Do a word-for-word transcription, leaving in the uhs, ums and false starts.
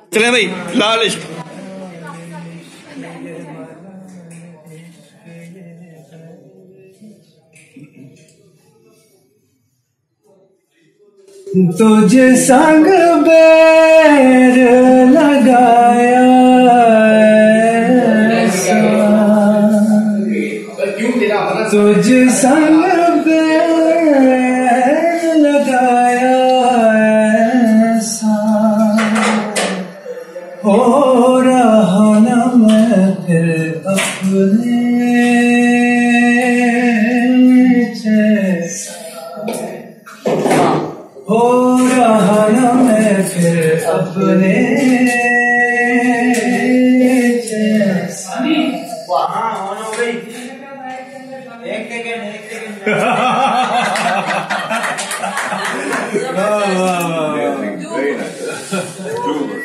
चले भाई, लाल इश्क। तुझे संग बैर लगाया ऐसा, तुझे संग बैर लगाया ऐसा, हो रहा न मैं फिर अपने जैसा, हो रहा न मैं फिर अपने जैसा। हाँ हो गई, एक सेकेंड एक सेकेंड। Very nice.